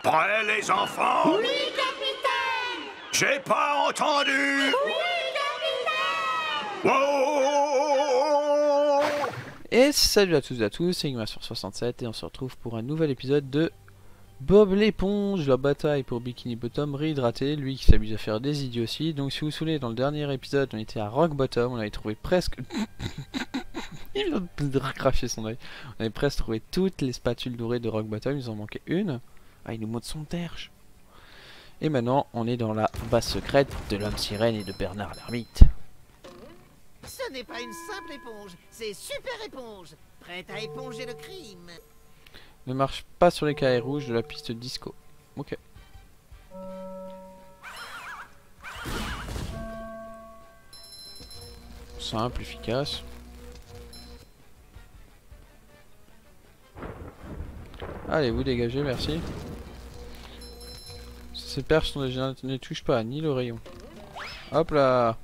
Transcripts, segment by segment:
Prêts les enfants? Oui, capitaine! J'ai pas entendu! Oui, capitaine! Wow! Et salut à tous et à tous, c'est Igma sur 67 et on se retrouve pour un nouvel épisode de Bob l'éponge, la bataille pour Bikini Bottom réhydraté, lui qui s'amuse à faire des idioties. Donc si vous vous souvenez, dans le dernier épisode on était à Rock Bottom, on avait trouvé presque... Il vient de recracher son oeil. On avait presque trouvé toutes les spatules dorées de Rock Bottom, il nous en manquait une. Ah, il nous montre son terge. Et maintenant on est dans la base secrète de l'homme sirène et de Bernard l'ermite. Ce n'est pas une simple éponge, c'est super éponge, prête à éponger le crime. Ne marche pas sur les carrés rouges de la piste disco. Ok. Simple, efficace. Allez, vous dégagez, merci. Ces perches ne touchent pas, ni le rayon. Hop là.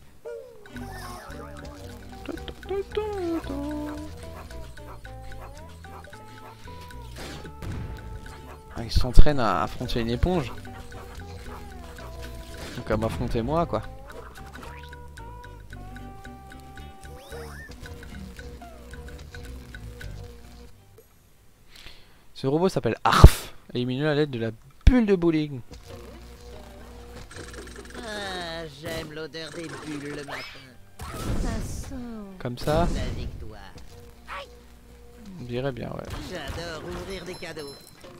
Ah, il s'entraîne à affronter une éponge. Donc à m'affronter moi, quoi. Ce robot s'appelle Arf. Éliminez à l'aide de la bulle de bowling. Ah, j'aime l'odeur des bulles le matin. Ça sent Comme ça, la victoire. on dirait bien, ouais. J'adore ouvrir des cadeaux.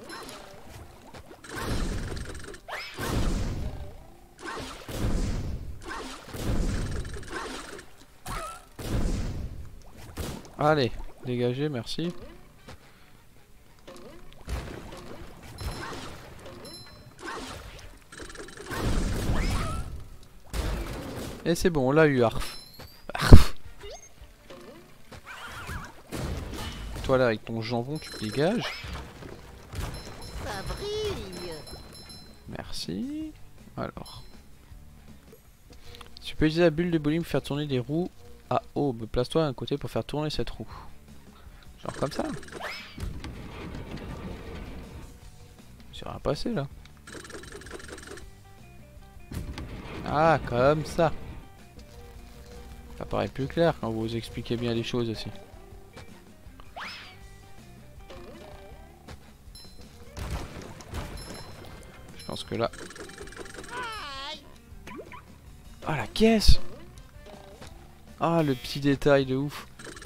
Allez, dégagez, merci. Et c'est bon, on l'a eu, Arf. Arf. Toi là, avec ton jambon, tu dégages. Ça brille. Merci. Alors. Tu peux utiliser la bulle de bowling pour faire tourner des roues à aube. Place-toi à un côté pour faire tourner cette roue. Genre comme ça. Ça va passer là. Ah, comme ça. Ça paraît plus clair quand vous expliquez bien les choses aussi. Je pense que là... Ah, la caisse! Ah, le petit détail de ouf.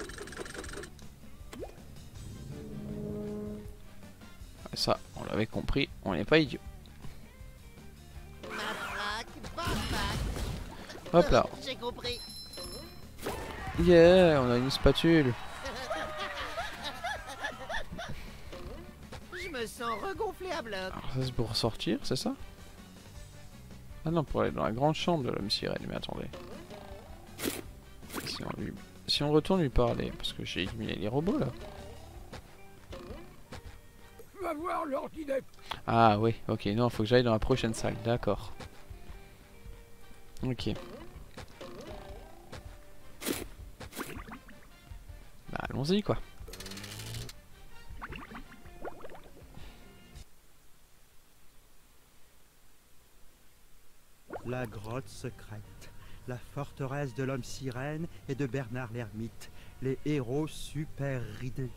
Ça, on l'avait compris, on n'est pas idiot. Matraque, batraque. Hop là. J'ai compris. Yeah, on a une spatule. Je me sens regonflé à bloc. Alors ça c'est pour sortir, c'est ça? Ah non, pour aller dans la grande chambre de l'homme sirène, mais attendez. Si on retourne lui parler, parce que j'ai éliminé les robots là. Va voir l'ordinateur. Ah oui, ok, non, faut que j'aille dans la prochaine salle, d'accord. Ok. Bah allons-y quoi. La grotte secrète, la forteresse de l'homme sirène et de Bernard l'ermite, les héros super ridés.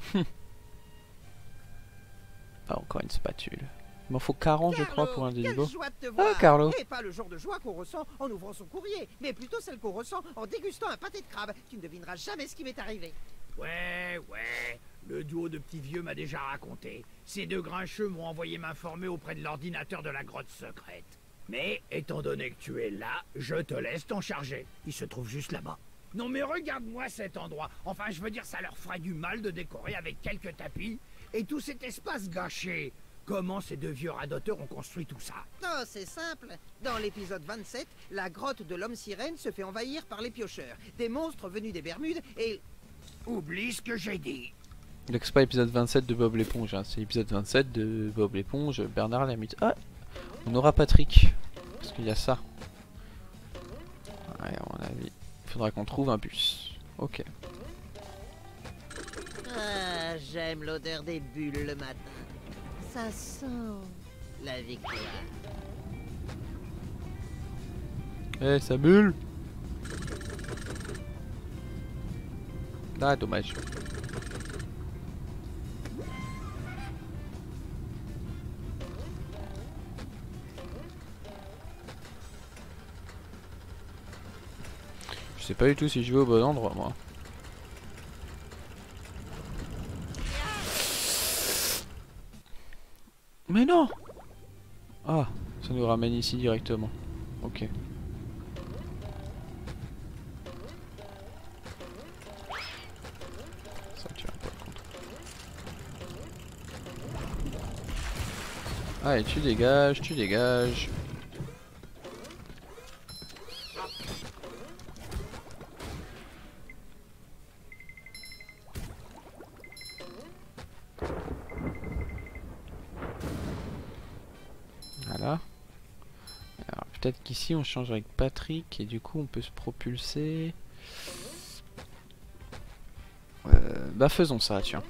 Ah, encore une spatule. Il m'en faut 40 je crois pour un Quelle délibo. joie de te voir. Carlo. Et pas le genre de joie qu'on ressent en ouvrant son courrier, mais plutôt celle qu'on ressent en dégustant un pâté de crabe. Tu ne devineras jamais ce qui m'est arrivé. Ouais, le duo de petits vieux m'a déjà raconté. Ces deux grincheux m'ont envoyé m'informer auprès de l'ordinateur de la grotte secrète. Mais, étant donné que tu es là, je te laisse t'en charger. Il se trouve juste là-bas. Non mais regarde-moi cet endroit. Enfin, je veux dire, ça leur ferait du mal de décorer avec quelques tapis et tout cet espace gâché. Comment ces deux vieux radoteurs ont construit tout ça? Oh, c'est simple. Dans l'épisode 27, la grotte de l'homme sirène se fait envahir par les piocheurs, des monstres venus des Bermudes et... Oublie ce que j'ai dit. Donc c'est pas l'épisode 27 de Bob l'éponge, hein. C'est l'épisode 27 de Bob l'éponge, Bernard l'ermite. Ah, on aura Patrick, parce qu'il y a ça. Ouais, à mon avis, il faudra qu'on trouve un bus. Ok. Ah, j'aime l'odeur des bulles le matin. Ça sent la victoire. Eh, ça bulle. Ah, dommage. Je sais pas du tout si je vais au bon endroit, moi. Mais non! Ah, ça nous ramène ici directement. Ok. Ça tient pas compte. Allez, tu dégages, tu dégages. Voilà. Alors peut-être qu'ici on change avec Patrick et du coup on peut se propulser. Bah faisons ça, tiens.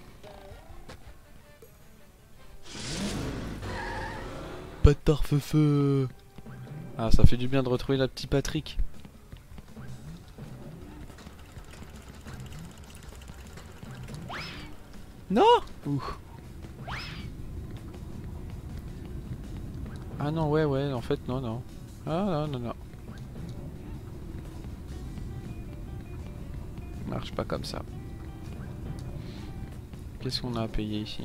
Bâtard feu. Ah, ça fait du bien de retrouver notre petit Patrick. Non! Ouh. Ah non, ouais, en fait, non. Ah non. Marche pas comme ça. Qu'est-ce qu'on a à payer ici?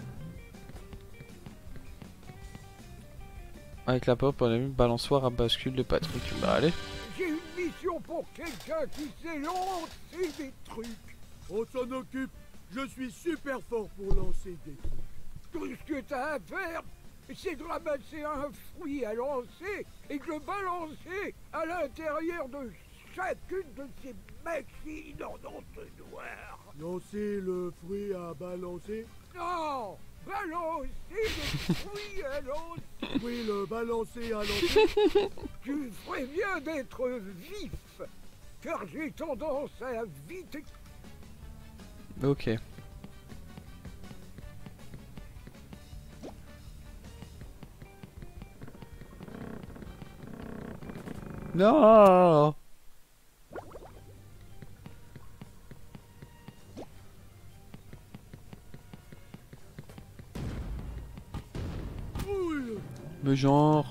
Avec la pop, on a mis balançoire à bascule de Patrick. Bah allez. J'ai une mission pour quelqu'un qui sait lancer des trucs. On s'en occupe. Je suis super fort pour lancer des trucs. Tout ce que t'as à faire, c'est de ramasser un fruit à lancer et de le balancer à l'intérieur de chacune de ces machines en entonnoir. Lancer le fruit à balancer. Non, balancer le fruit à lancer. Oui, le balancer à lancer. Tu ferais bien d'être vif, car j'ai tendance à vite... Ok. Non. Ouille. Mais genre.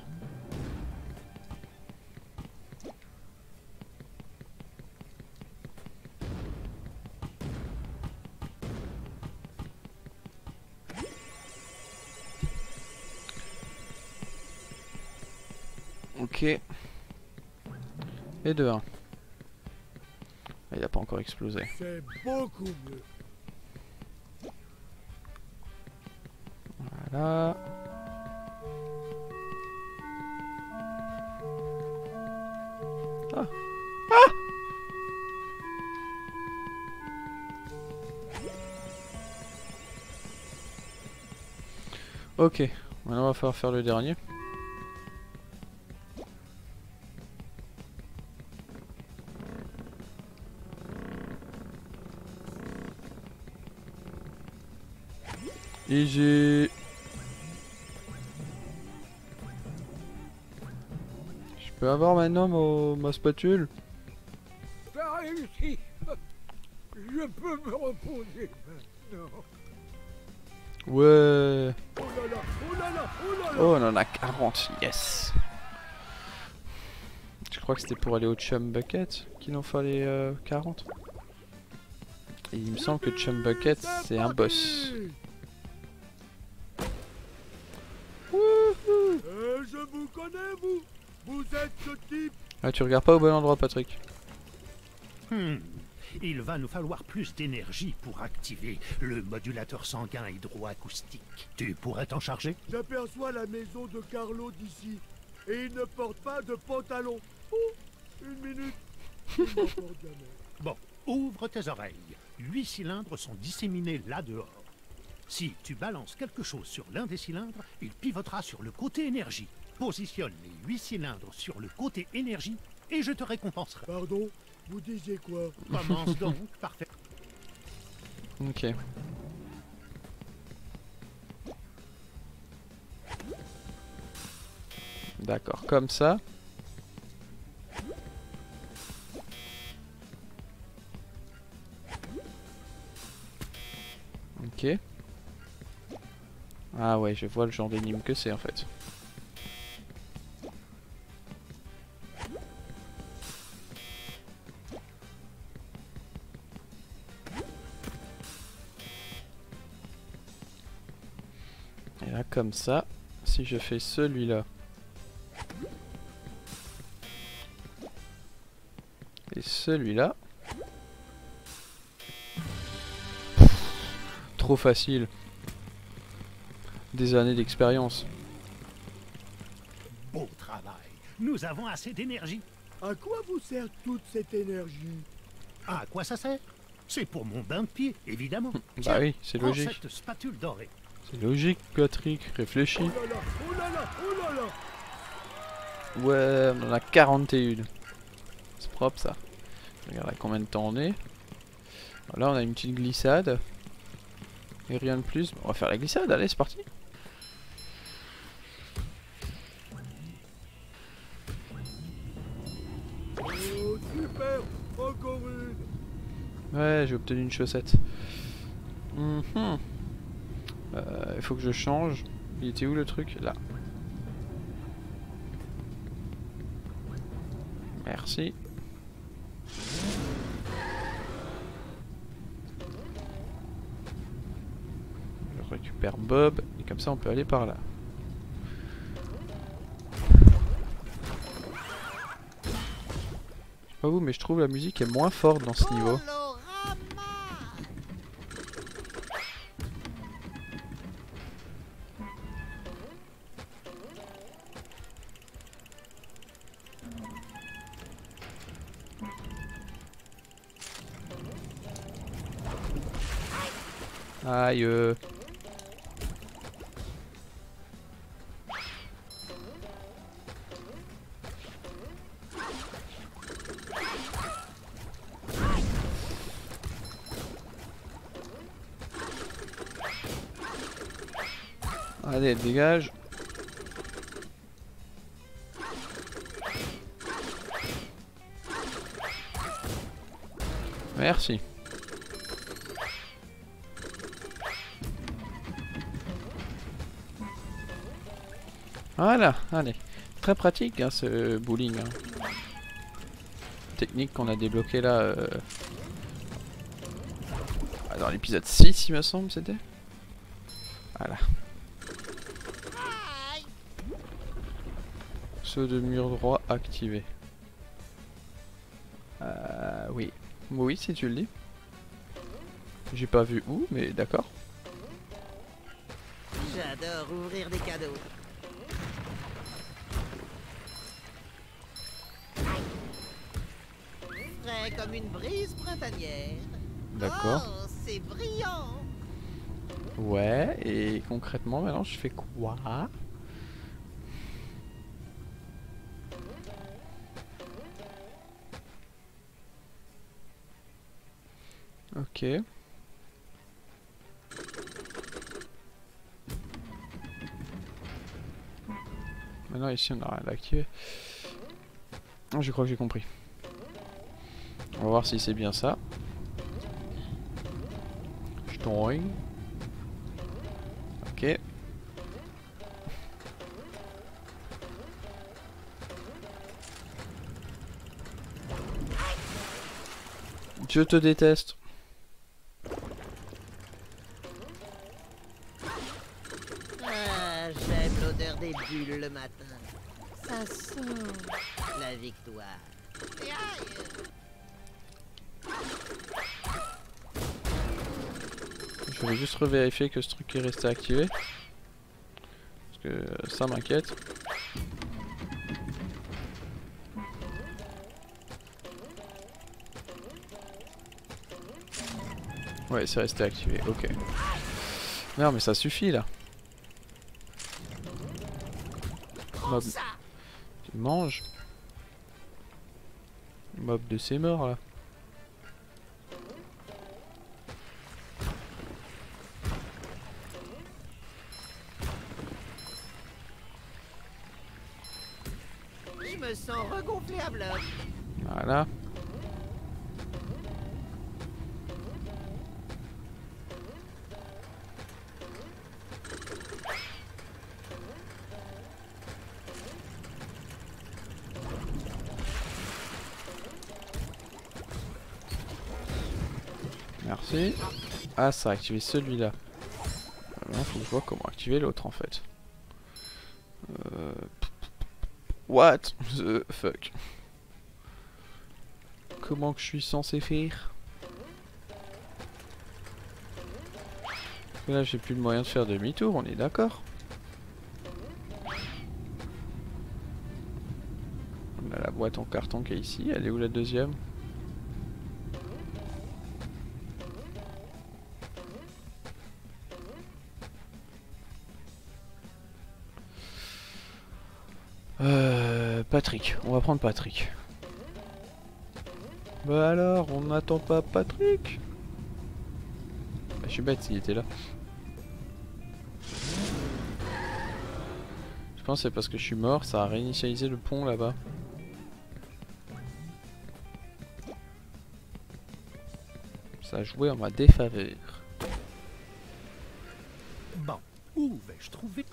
Ok. Et de 1. Il a pas encore explosé. C'est beaucoup mieux. Voilà. Ah. Ah. Ok. Maintenant on va falloir faire le dernier. Easy. Je peux avoir maintenant ma spatule? T'as réussi. Je peux me reposer maintenant. Ouais. Oh là là, oh là là, oh là là. Oh, on en a 40, yes. Je crois que c'était pour aller au Chum Bucket qu'il en fallait 40. Et il me semble que Chum Bucket c'est un boss. Je vous connais, vous. Vous êtes ce type. Ah, tu regardes pas au bon endroit, Patrick. Il va nous falloir plus d'énergie pour activer le modulateur sanguin hydroacoustique. Tu pourrais t'en charger? J'aperçois la maison de Carlo d'ici. Et il ne porte pas de pantalon. Oh, une minute. Il n'en porte jamais. Bon, ouvre tes oreilles. 8 cylindres sont disséminés là dehors. Si tu balances quelque chose sur l'un des cylindres, il pivotera sur le côté énergie. Positionne les 8 cylindres sur le côté énergie et je te récompenserai. Pardon, vous disiez quoi? Commence donc, parfait. Ok. D'accord, comme ça. Ok. Ah ouais, je vois le genre d'énigme que c'est en fait. Et là, comme ça, si je fais celui-là et celui-là, trop facile. Des années d'expérience. Beau travail. Nous avons assez d'énergie. À quoi vous sert toute cette énergie? Ah, à quoi ça sert? C'est pour mon bain de pied, évidemment. Bah oui, c'est prends logique. cette spatule dorée. C'est logique, Patrick, réfléchis. Oh là là, oh là là, oh là là. Ouais, on en a 41. C'est propre ça. Regarde à combien de temps on est. Là, on a une petite glissade. Et rien de plus. On va faire la glissade, allez, c'est parti. Oh, super, encore une. Ouais, j'ai obtenu une chaussette. Il faut que je change. Il était où le truc? Là. Merci. Je récupère Bob. Et comme ça, on peut aller par là. Je sais pas vous, mais je trouve la musique est moins forte dans ce niveau. Aïe. Allez, dégage. Merci. Voilà, allez. Très pratique hein, ce bowling. Hein. Technique qu'on a débloqué là dans l'épisode 6 il me semble c'était. Voilà. Saut de mur droit activé. Oui. Oui si tu le dis. J'ai pas vu où mais d'accord. J'adore ouvrir des cadeaux. Frais comme une brise printanière. D'accord. Oh, c'est brillant. Ouais, et concrètement maintenant je fais quoi? Ok. Maintenant ici on a rien d'activer. Je crois que j'ai compris. On va voir si c'est bien ça. Ch'toing. Ok. Je te déteste. Ah, j'aime l'odeur des bulles le matin. Ça sent la victoire. Et aïe. Je vais juste revérifier que ce truc est resté activé. Parce que ça m'inquiète. Ouais, c'est resté activé, ok. Non mais ça suffit là. Mob. Tu manges. Mob de ses morts là. Je me sens regonflé à bloc. Voilà. Merci. Ah, ça a activé celui-là. Maintenant, faut que je vois comment activer l'autre en fait. What the fuck? Comment que je suis censé faire? Parce que là, j'ai plus le moyen de faire demi-tour, on est d'accord? On a la boîte en carton qui est ici. Elle est où la deuxième? Patrick, on va prendre Patrick. Bah alors, on n'attend pas Patrick? Bah, je suis bête s'il était là. Je pense que c'est parce que je suis mort, ça a réinitialisé le pont là-bas. Ça a joué en ma défaveur. Bon, où vais-je trouver?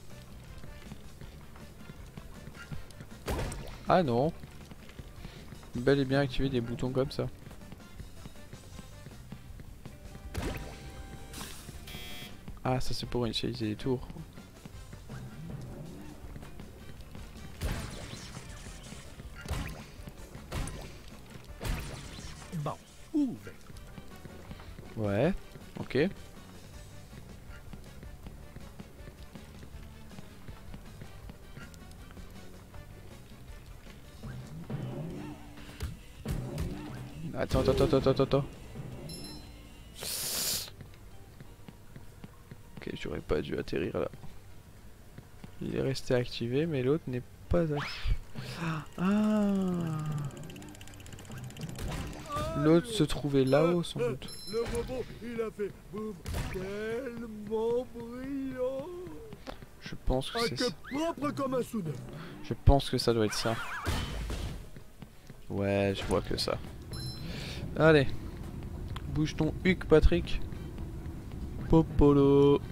Ah non. Bel et bien activer des boutons comme ça. Ah, ça c'est pour initialiser les tours. Bon, où vais-je? Ouais, ok. Attends. Ok, j'aurais pas dû atterrir là. Il est resté activé, mais l'autre n'est pas activé. Ah, l'autre se trouvait là-haut sans doute. Le robot, il a fait boum, tellement brillant. Je pense que Ah, c'est que ça. propre comme un sous-neuf. Je pense que ça doit être ça. Ouais, je vois que ça. Allez. Bouge ton huc, Patrick. Popolo.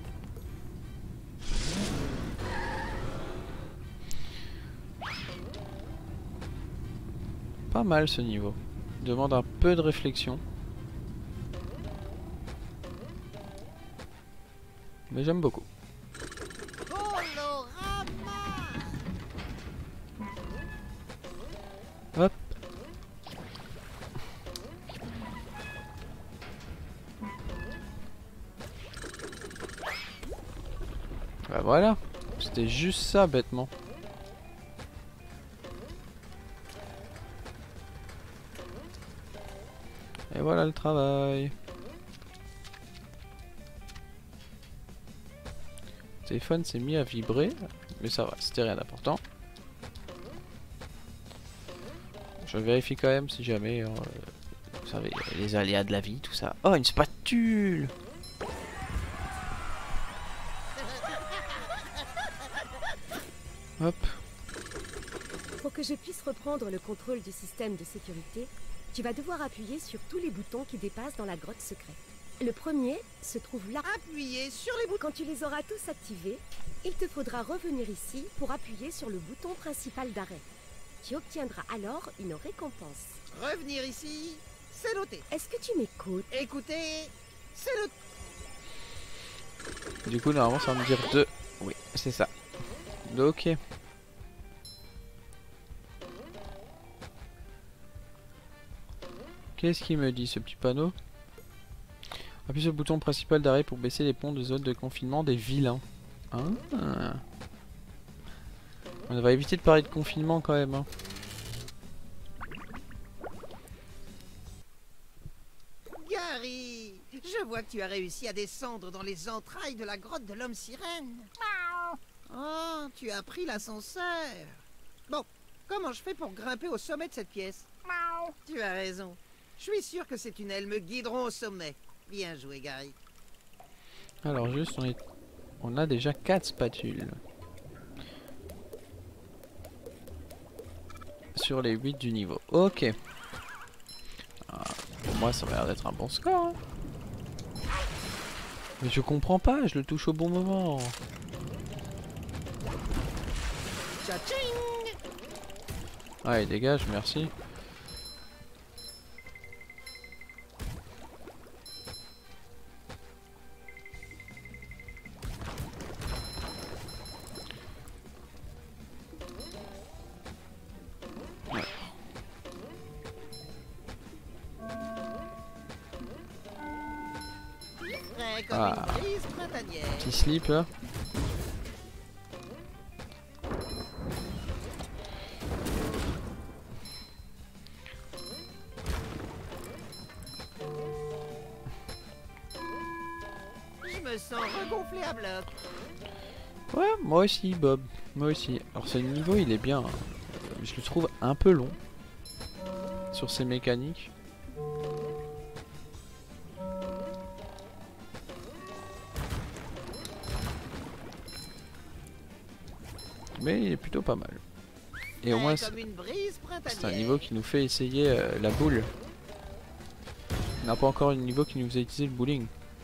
Pas mal ce niveau. Demande un peu de réflexion. Mais j'aime beaucoup. Hop. Bah voilà. C'était juste ça bêtement. Et voilà le travail. Le téléphone s'est mis à vibrer, mais ça va, c'était rien d'important. Je vérifie quand même si jamais, vous savez, les aléas de la vie, tout ça. Oh, une spatule! Hop. Pour que je puisse reprendre le contrôle du système de sécurité, tu vas devoir appuyer sur tous les boutons qui dépassent dans la grotte secrète. Le premier se trouve là. Appuyez sur les boutons. Quand tu les auras tous activés, il te faudra revenir ici pour appuyer sur le bouton principal d'arrêt. Tu obtiendras alors une récompense. Revenir ici, c'est noté. Est-ce que tu m'écoutes? Écoutez, c'est noté. Du coup, normalement, ça va me dire 2. Oui, c'est ça. Ok. Qu'est-ce qu'il me dit ce petit panneau? Appuie sur le bouton principal d'arrêt pour baisser les ponts de zone de confinement des vilains. Hein? On va éviter de parler de confinement quand même. Hein. Gary, je vois que tu as réussi à descendre dans les entrailles de la grotte de l'homme sirène. Oh, tu as pris l'ascenseur. Bon, comment je fais pour grimper au sommet de cette pièce? Tu as raison. Je suis sûr que ces tunnels me guideront au sommet. Bien joué, Gary. Alors juste, on a déjà 4 spatules. sur les 8 du niveau. Ok. Pour moi, ça m'a l'air d'être un bon score. Hein. Mais je comprends pas, je le touche au bon moment. Tcha-tching! Allez, dégage, merci. Frais comme Ah. une brise printanière. Petit slip là. Je me sens regonflé à bloc. Ouais, moi aussi, Bob. Moi aussi. Alors, ce niveau, il est bien. Je le trouve un peu long. Sur ses mécaniques. Mais il est plutôt pas mal. Et au moins, Comme une brise c'est un printanière. niveau qui nous fait essayer la boule. On n'a pas encore un niveau qui nous fait utiliser le bowling.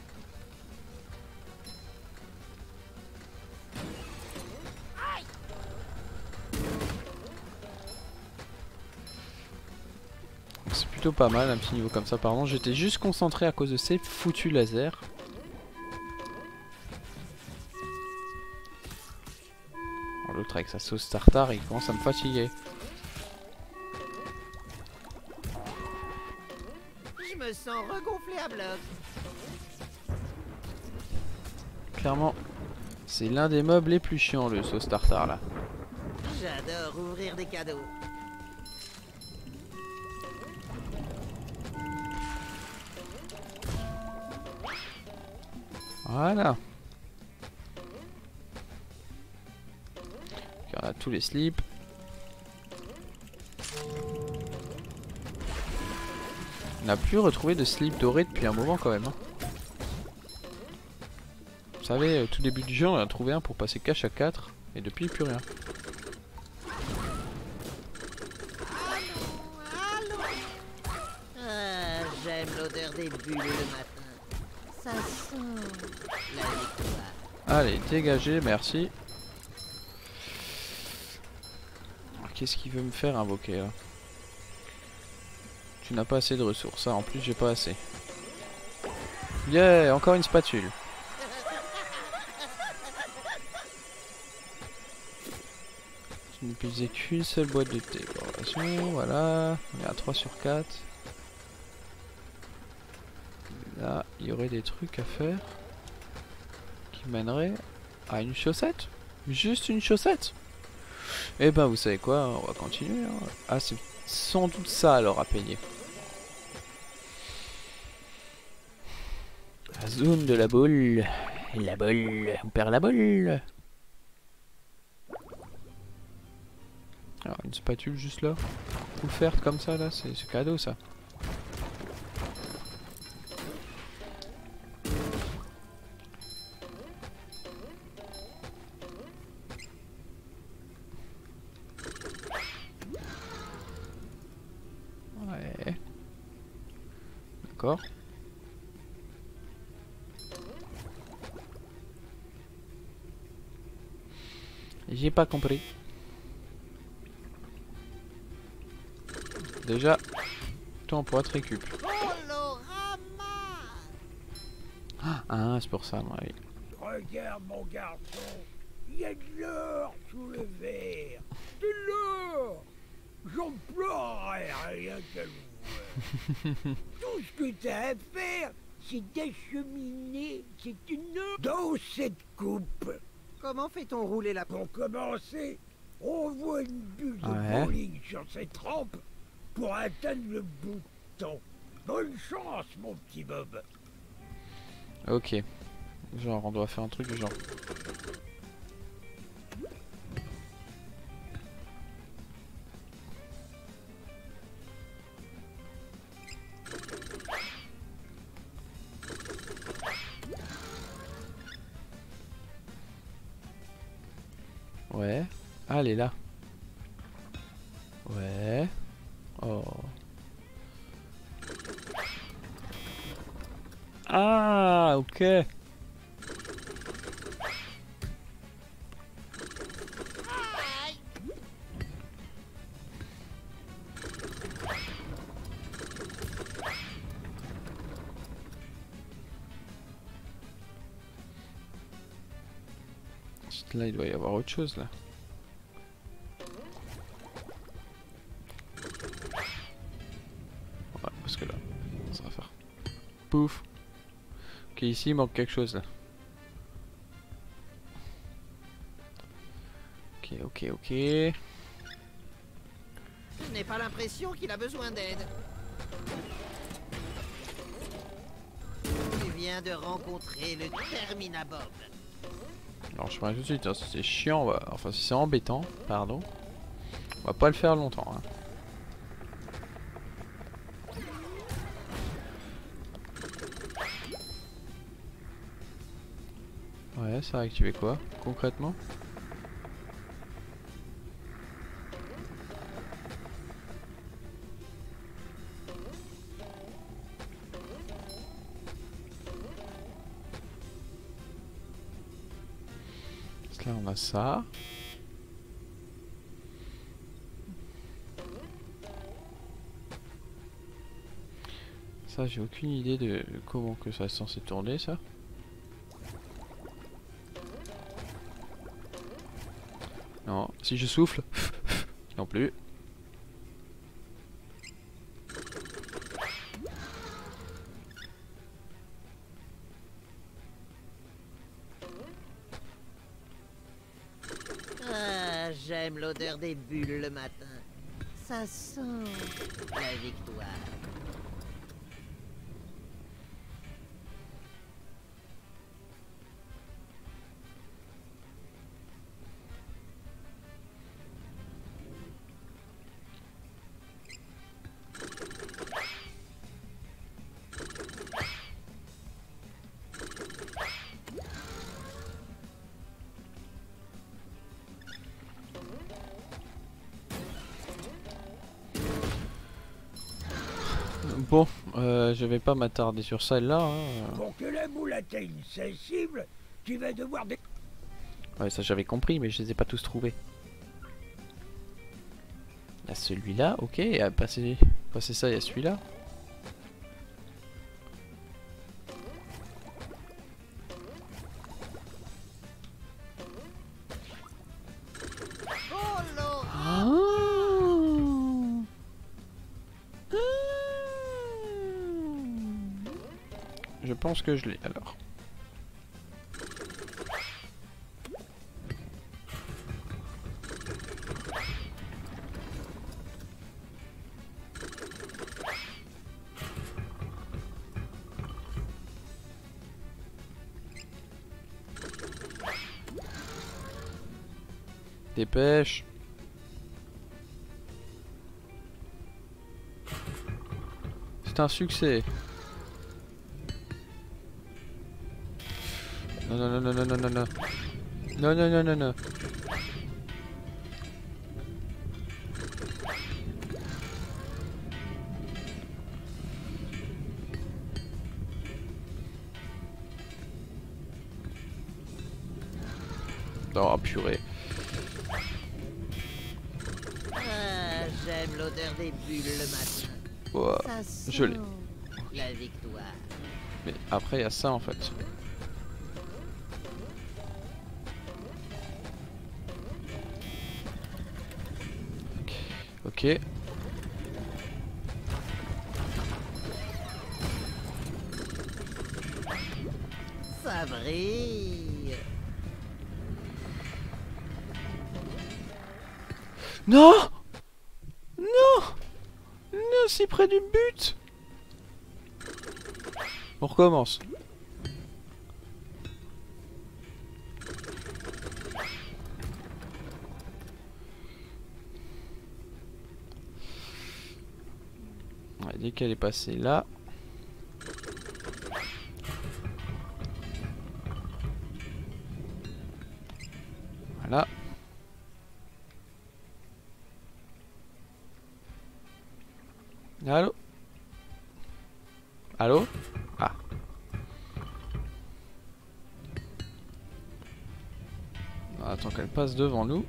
C'est plutôt pas mal un petit niveau comme ça. Pardon, j'étais juste concentré à cause de ces foutus lasers. L'autre avec sa sauce tartare, il commence à me fatiguer. Je me sens regonflé à bloc. Clairement, c'est l'un des mobs les plus chiants, le sauce tartare là. J'adore ouvrir des cadeaux. Voilà. On a tous les slips. On n'a plus retrouvé de slip doré depuis un moment quand même. Hein. Vous savez, au tout début du jeu, on a trouvé un pour passer cache à 4. Et depuis, plus rien. Ah, j'aime l'odeur des bulles le matin. Ça sent la victoire. Allez, dégagez, merci. Qu'est-ce qu'il veut me faire invoquer là? Tu n'as pas assez de ressources, ça en plus j'ai pas assez. Yeah, encore une spatule. Tu n'utilisais qu'une seule boîte de thé. Bon, voilà, on est à 3 sur 4. Là, il y aurait des trucs à faire qui mèneraient à une chaussette. Juste une chaussette. Et ben vous savez quoi, on va continuer. Hein. Ah, c'est sans doute ça alors à payer. La zone de la boule. La boule. On perd la boule. Alors une spatule juste là. Tout faire comme ça là, c'est cadeau ça. Ouais. D'accord. J'ai pas compris. Déjà, toi on pourra te récup. Ah, c'est pour ça, moi. Oui. Regarde mon garçon, il y a de l'or sous le verre. De l'or. J'en pleurerais rien qu'à le voir. Tout ce que t'as à faire, c'est d'acheminer cette énorme dans cette coupe. Comment fait-on rouler la pompe? Pour commencer, on voit une bulle de Ouais. bowling sur cette rampe pour atteindre le bouton. Bonne chance, mon petit Bob. Ok. Genre, on doit faire un truc du genre. Ouais. Ah, elle est là. Ouais. Oh. Ah, ok. Là, il doit y avoir autre chose là. Ouais, parce que là, ça va faire. Pouf. Ok, ici il manque quelque chose là. Ok, ok, ok. Je n'ai pas l'impression qu'il a besoin d'aide. Tu viens de rencontrer le Terminabob. Alors je préviens tout de suite, hein, si c'est chiant, enfin si c'est embêtant, pardon, on va pas le faire longtemps. Hein. Ouais, ça a activé quoi, concrètement? Là on a ça. Ça j'ai aucune idée de comment que ça est censé tourner ça. Non, si je souffle, non plus. Ah, j'aime l'odeur des bulles le matin. Ça sent la victoire. Bon, je vais pas m'attarder sur celle-là. Hein. Pour que la moule atteigne sa cible, tu vas devoir... Ouais, ça j'avais compris, mais je les ai pas tous trouvés. Il y a celui-là, ok, et passer ça, il y a celui-là. Oh là! Je pense que je l'ai alors. Dépêche. C'est un succès. Non non non non non non non. Non non non non non. Oh purée. Ah, j'aime l'odeur des bulles le matin. Oh, Ça sent je l'ai. la victoire. Mais après il y a ça en fait. Ok. Ça brille. Non! Non! Non, si près du but! On recommence. Ouais, dès qu'elle est passée là. Voilà. Allô? Allô? Ah. Attends qu'elle passe devant nous.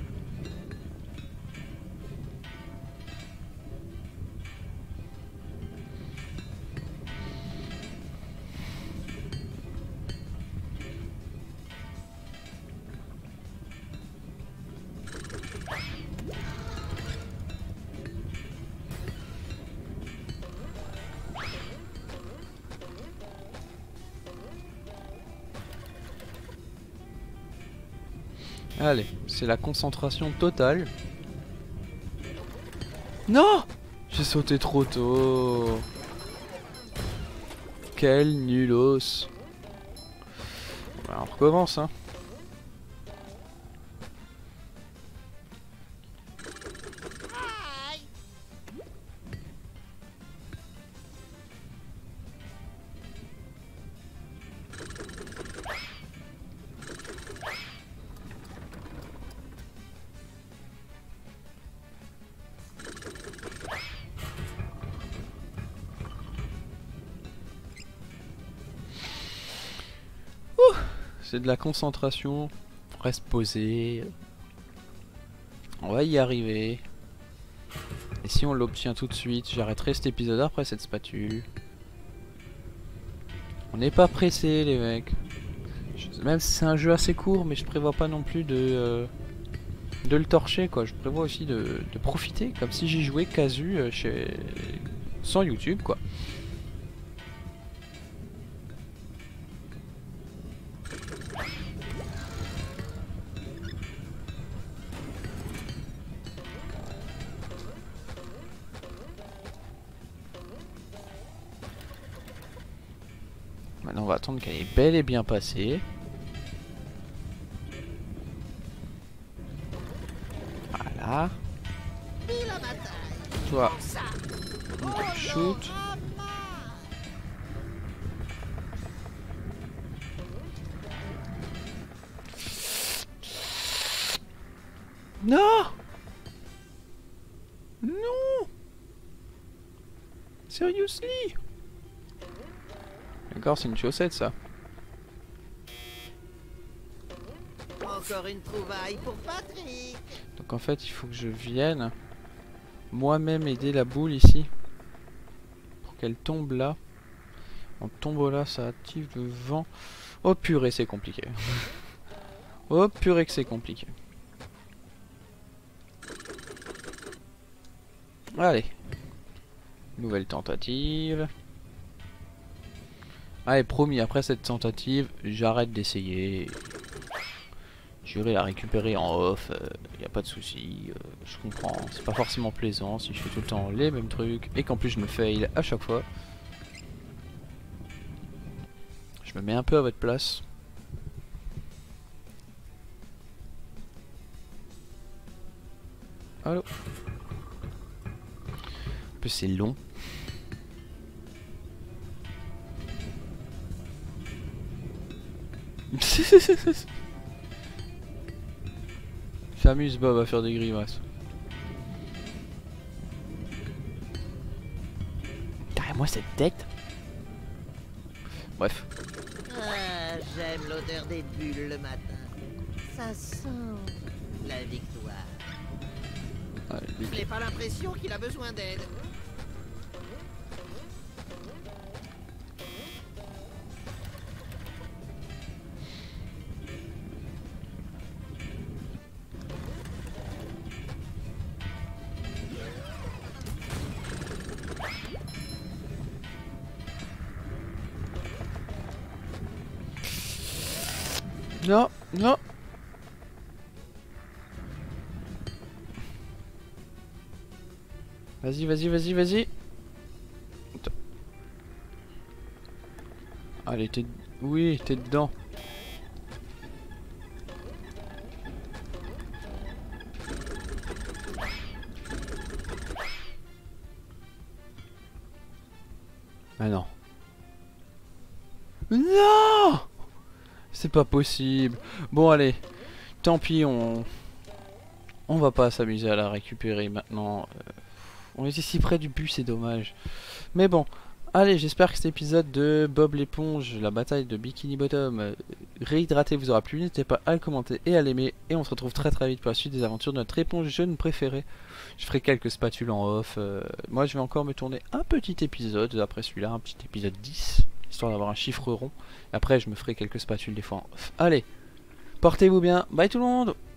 Allez, c'est la concentration totale. Non! J'ai sauté trop tôt. Quel nulos. Bah, on recommence, hein. C'est de la concentration. Reste posé. On va y arriver. Et si on l'obtient tout de suite, j'arrêterai cet épisode après cette spatule. On n'est pas pressé les mecs. Même si c'est un jeu assez court, mais je prévois pas non plus de le torcher quoi. Je prévois aussi de profiter comme si j'y jouais casu sans YouTube quoi. Maintenant on va attendre qu'elle est bel et bien passée. Voilà. Toi, shoot. Non! Non! Seriously? D'accord, c'est une chaussette ça. Encore une trouvaille pour Patrick. Donc en fait, il faut que je vienne moi-même aider la boule ici pour qu'elle tombe là. En tombe là, ça active le vent. Oh purée, c'est compliqué. Oh purée que c'est compliqué. Allez. Nouvelle tentative. Allez, promis, après cette tentative, j'arrête d'essayer. J'irai la récupérer en off, y a pas de souci. Je comprends, c'est pas forcément plaisant si je fais tout le temps les mêmes trucs et qu'en plus je me fail à chaque fois. Je me mets un peu à votre place. Allô? En plus c'est long. S'amuse Bob à faire des grimaces. Carrément cette tête. Bref. Ah, j'aime l'odeur des bulles le matin. Ça sent la victoire. Allez, Je n'ai pas l'impression qu'il a besoin d'aide. Non, non. Vas-y, vas-y, vas-y, vas-y. Allez, t'es... Oui, t'es dedans. Ah non. Non! C'est pas possible. Bon allez, tant pis, on va pas s'amuser à la récupérer maintenant. On était si près du but, c'est dommage. Mais bon, allez, j'espère que cet épisode de Bob l'éponge, la bataille de Bikini Bottom, réhydraté vous aura plu. N'hésitez pas à le commenter et à l'aimer. Et on se retrouve très très vite pour la suite des aventures de notre éponge jeune préférée. Je ferai quelques spatules en off. Moi, je vais encore me tourner un petit épisode après celui-là, un petit épisode 10, histoire d'avoir un chiffre rond. Après, je me ferai quelques spatules des fois en off. Allez, portez-vous bien. Bye tout le monde!